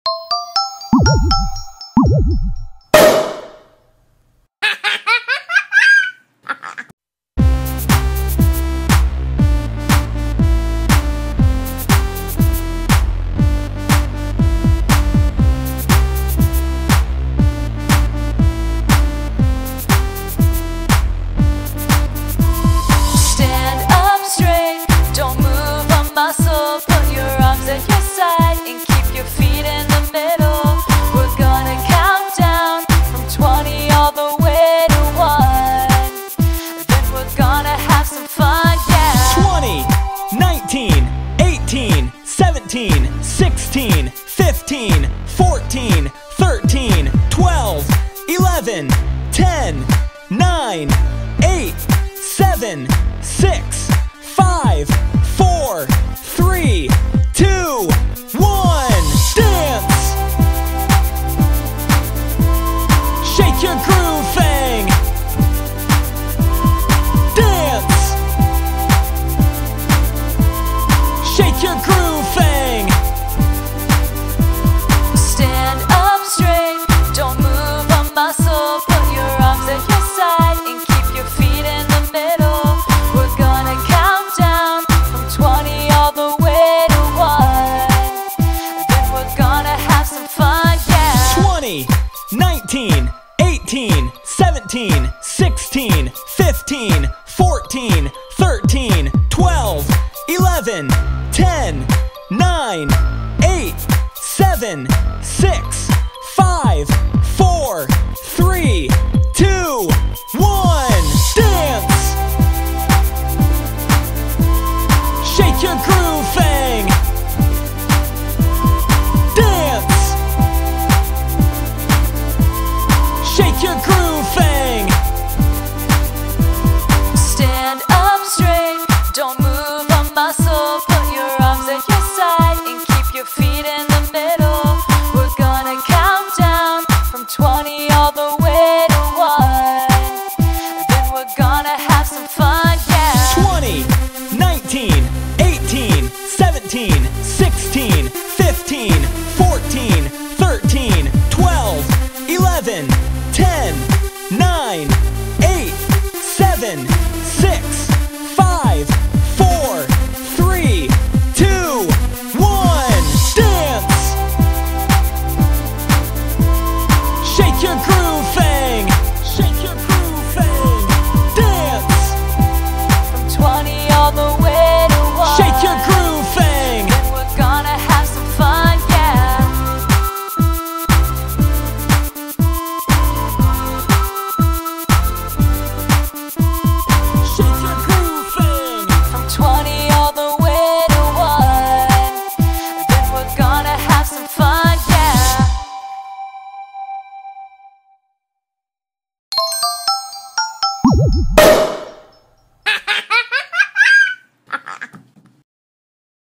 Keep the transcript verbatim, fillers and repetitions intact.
sixteen, fifteen, fourteen, thirteen, twelve, eleven, ten, nine, eight, seven, six, five, four, three, two, one. Dance! Shake your groove thing! Dance! Shake your groove thing! Stand up straight, don't move a muscle. Put your arms at your side and keep your feet in the middle. We're gonna count down from twenty all the way to one. Then we're gonna have some fun, yeah. twenty, nineteen, eighteen, seventeen, sixteen, fifteen, fourteen, thirteen, twelve, eleven, ten, nine, eight, seven, six, five, four, three,